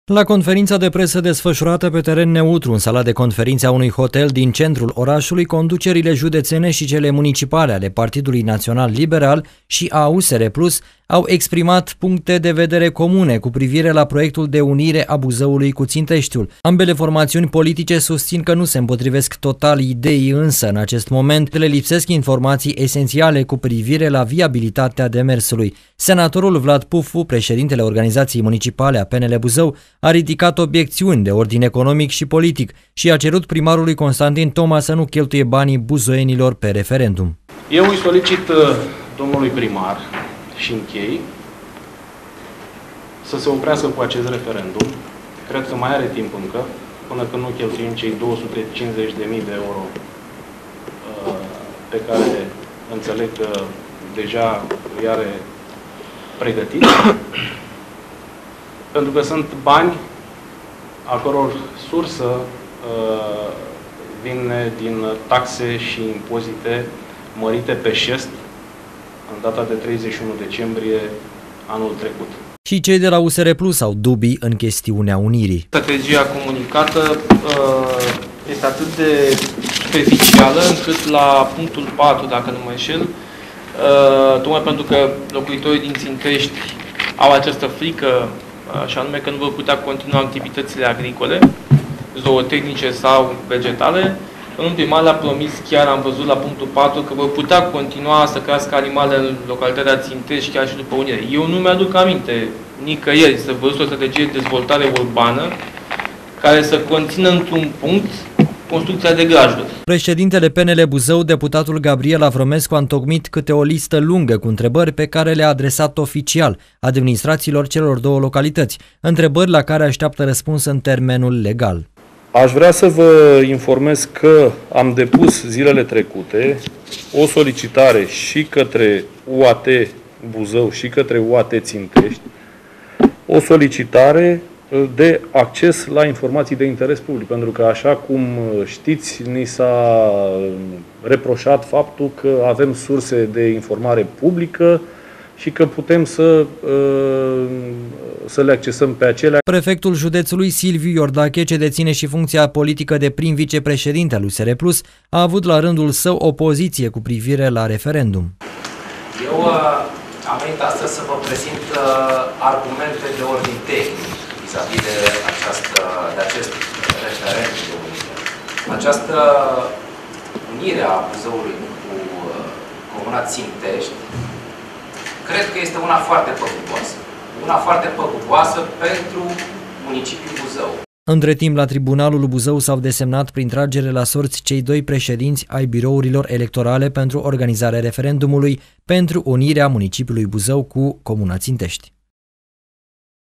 La conferința de presă desfășurată pe teren neutru în sala de conferințe a unui hotel din centrul orașului, conducerile județene și cele municipale ale Partidului Național Liberal și a USR Plus au exprimat puncte de vedere comune cu privire la proiectul de unire a Buzăului cu Ținteștiul. Ambele formațiuni politice susțin că nu se împotrivesc total ideii, însă în acest moment le lipsesc informații esențiale cu privire la viabilitatea demersului. Senatorul Vlad Pufu, președintele organizației municipale a PNL Buzău, a ridicat obiecțiuni de ordin economic și politic și a cerut primarului Constantin Toma să nu cheltuie banii buzoienilor pe referendum. Eu îi solicit domnului primar și închei să se oprească cu acest referendum. Cred că mai are timp încă, până când nu cheltuim cei 250.000 de euro pe care înțeleg că deja îi are pregătit. Pentru că sunt bani a căror sursă vine din taxe și impozite mărite pe șest în data de 31 decembrie anul trecut. Și cei de la USR Plus au dubii în chestiunea unirii. Strategia comunicată este atât de superficială încât la punctul 4, dacă nu mă înșel, tocmai pentru că locuitorii din Țintești au această frică, și anume că nu vor putea continua activitățile agricole, zootehnice sau vegetale. Domnul primar le-a promis, chiar am văzut la punctul 4, că vor putea continua să crească animale în localitatea Țintești chiar și după unire. Eu nu mi-aduc aminte nicăieri să văzut o strategie de dezvoltare urbană care să conțină într-un punct construcția de grajduri. Președintele PNL Buzău, deputatul Gabriel Avromescu, a întocmit câte o listă lungă cu întrebări pe care le-a adresat oficial administrațiilor celor două localități, întrebări la care așteaptă răspuns în termenul legal. Aș vrea să vă informez că am depus zilele trecute o solicitare și către UAT Buzău și către UAT Țintești, o solicitare de acces la informații de interes public, pentru că, așa cum știți, ni s-a reproșat faptul că avem surse de informare publică și că putem să le accesăm pe acelea. Prefectul județului Silviu Iordache, ce deține și funcția politică de prim vicepreședinte al USR Plus, a avut la rândul său o poziție cu privire la referendum. Eu am venit astăzi să vă prezint argumente de ordin tehnic vis-a-vis de acest referendum. Această unire a Buzăului cu comuna Țintești cred că este una foarte păguboasă. Una foarte păguboasă pentru municipiul Buzău. Între timp, la Tribunalul Buzău s-au desemnat prin tragere la sorți cei doi președinți ai birourilor electorale pentru organizarea referendumului pentru unirea municipiului Buzău cu comuna Țintești.